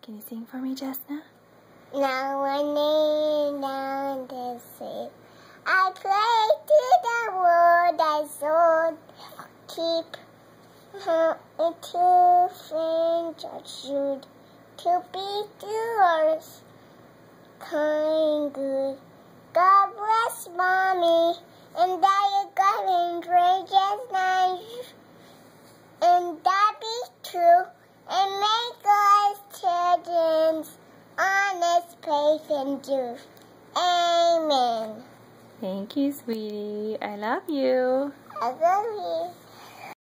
Can you sing for me, Jasna? Now I lay down to sleep. I pray to the world I soul. Keep her into friends should to be yours. Kind good. God bless Mommy, and that you got in gracious nice, and that be true, and make us children's honest, patient youth. Amen. Thank you, sweetie. I love you. I love you.